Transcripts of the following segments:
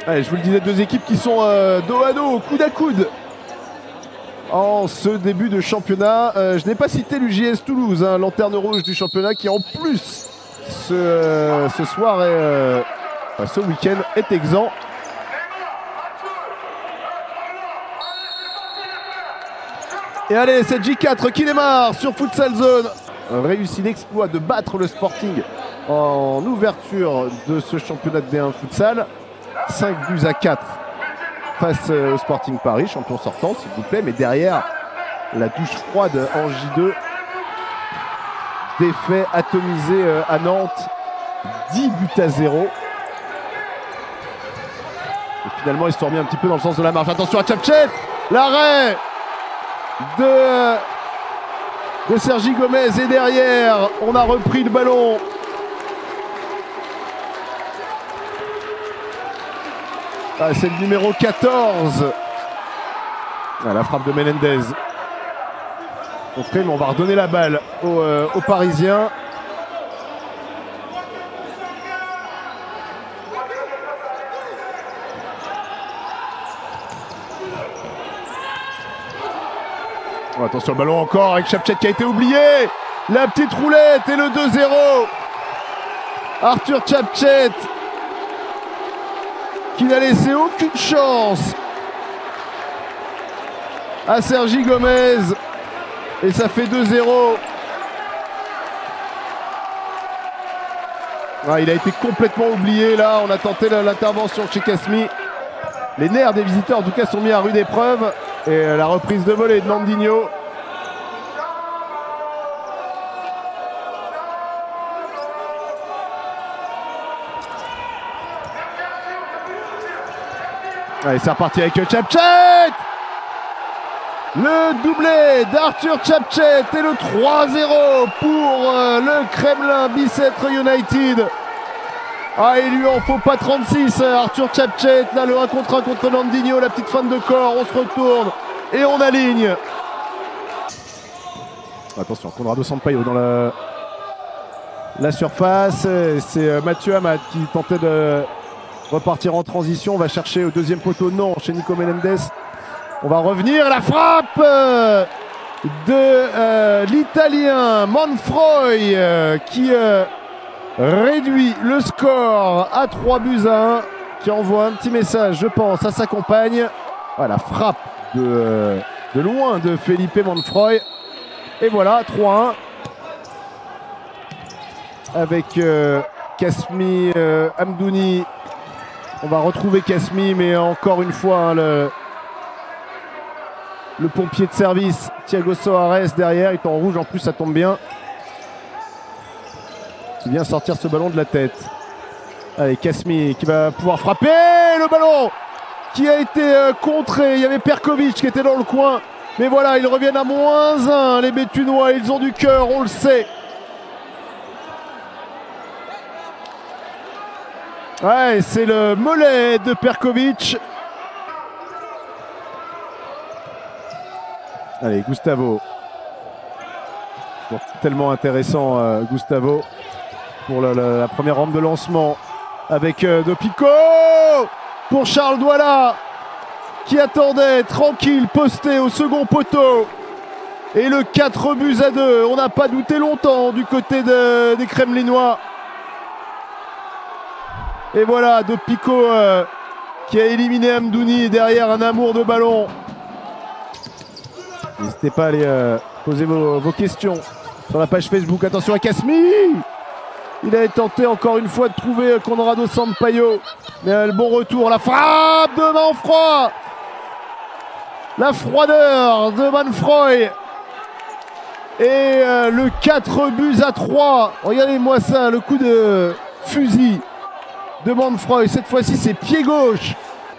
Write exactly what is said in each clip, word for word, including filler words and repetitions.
Allez, je vous le disais, deux équipes qui sont euh, dos à dos, coude à coude en ce début de championnat. Euh, je n'ai pas cité l'U J S Toulouse, hein, lanterne rouge du championnat, qui en plus ce, euh, ce soir et euh, enfin, ce week-end est exempt. Et allez, c'est J quatre qui démarre sur Futsal Zone. Réussit l'exploit de battre le Sporting en ouverture de ce championnat de D un Futsal. cinq buts à quatre face au Sporting Paris, champion sortant s'il vous plaît. Mais derrière, la douche froide en J deux. Défait atomisé à Nantes, dix buts à zéro. Et finalement, ils se sont remis un petit peu dans le sens de la marche. Attention à Chapchet, l'arrêt de, de Sergi Gomez. Et derrière, on a repris le ballon. Ah, c'est le numéro quatorze. Ah, la frappe de Menendez. Mais on va redonner la balle aux, euh, aux Parisiens. Oh, attention le ballon encore avec Chapchet qui a été oublié. La petite roulette et le deux zéro. Arthur Chapchet qui n'a laissé aucune chance à Sergi Gomez. Et ça fait deux zéro. Ah, il a été complètement oublié là. On a tenté l'intervention chez Kasmi. Les nerfs des visiteurs en tout cas sont mis à rude épreuve. Et la reprise de volée de Mandinho. Allez, c'est reparti avec Chapchet. Le doublé d'Arthur Chapchet et le trois zéro pour euh, le Kremlin Bicêtre United. Ah, il lui en faut pas trente-six, Arthur Chapchet. Là, le un contre un contre Landinho, la petite fin de corps. On se retourne et on aligne. Attention, Conrado Sampaio dans la, la surface. C'est Mathieu Amad qui tentait de repartir en transition. On va chercher au deuxième poteau. Non, chez Nico Menendez. On va revenir, la frappe de euh, l'Italien Manfroy euh, qui euh, réduit le score à trois buts à un, qui envoie un petit message, je pense, à sa compagne. Voilà, frappe de, euh, de loin de Felipe Manfroy. Et voilà, trois un avec euh, Kasmi euh, Amdouni. On va retrouver Kasmi, mais encore une fois, hein, le... Le pompier de service, Thiago Soares derrière, il est en rouge en plus, ça tombe bien. Il vient sortir ce ballon de la tête. Allez, Kasmi qui va pouvoir frapper. Le ballon qui a été euh, contré. Il y avait Perkovic qui était dans le coin. Mais voilà, ils reviennent à moins un. Les Béthunois, ils ont du cœur, on le sait. Ouais, c'est le mollet de Perkovic. Allez, Gustavo. Bon, tellement intéressant, euh, Gustavo, pour la, la, la première rampe de lancement. Avec euh, De Pico pour Charles Douala, qui attendait tranquille, posté au second poteau. Et le quatre buts à deux. On n'a pas douté longtemps du côté de, des Kremlinois. Et voilà, De Pico euh, qui a éliminé Amdouni. Derrière, un amour de ballon. N'hésitez pas à aller euh, poser vos, vos questions sur la page Facebook. Attention à Kasmi. Il a tenté encore une fois de trouver Conrado Sampaio. Mais euh, le bon retour. La frappe de Manfroy. La froideur de Manfroy. Et euh, le quatre buts à trois. Regardez-moi ça, le coup de fusil de Manfroy. Cette fois-ci, c'est pied gauche.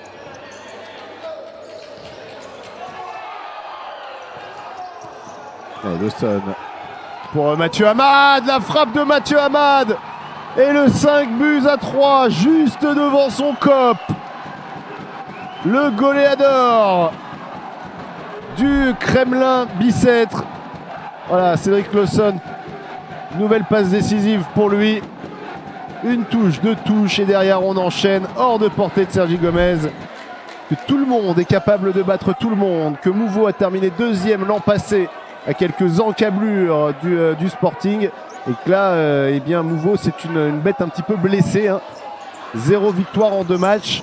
Et Dawson pour Mathieu Amad, la frappe de Mathieu Amad et le cinq buts à trois juste devant son cop. Le goléador du Kremlin Bicêtre. Voilà, Cédric Lawson, nouvelle passe décisive pour lui. Une touche, deux touches et derrière on enchaîne hors de portée de Sergi Gomez. Que tout le monde est capable de battre tout le monde. Que Mouveau a terminé deuxième l'an passé à quelques encablures du, euh, du Sporting. Et que là, euh, eh bien, Mouveau, c'est une, une bête un petit peu blessée. Hein. Zéro victoire en deux matchs.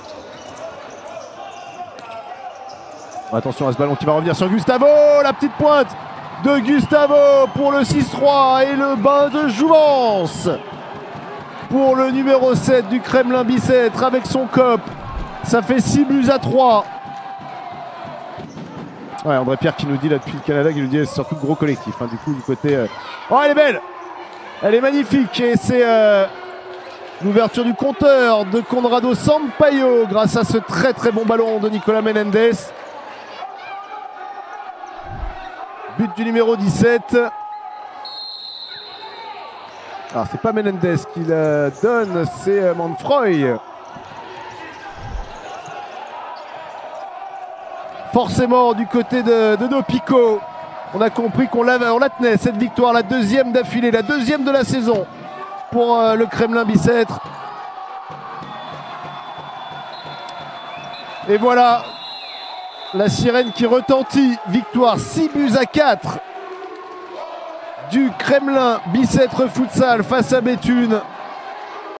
Attention à ce ballon qui va revenir sur Gustavo. La petite pointe de Gustavo pour le six trois et le bain de jouvence pour le numéro sept du Kremlin Bicêtre avec son cop. Ça fait six buts à trois. Ouais, André Pierre qui nous dit là depuis le Canada, qui nous dit c'est surtout gros collectif. Hein, du coup, du côté. Euh... Oh, elle est belle! Elle est magnifique et c'est euh, l'ouverture du compteur de Conrado Sampaio grâce à ce très très bon ballon de Nicolas Menendez. But du numéro dix-sept. Alors c'est pas Menendez qui la donne, c'est euh, Manfroy. Forcément du côté de, de Dopico, on a compris qu'on la, on la tenait cette victoire, la deuxième d'affilée, la deuxième de la saison pour euh, le Kremlin Bicêtre. Et voilà la sirène qui retentit, victoire six buts à quatre du Kremlin Bicêtre Futsal face à Béthune.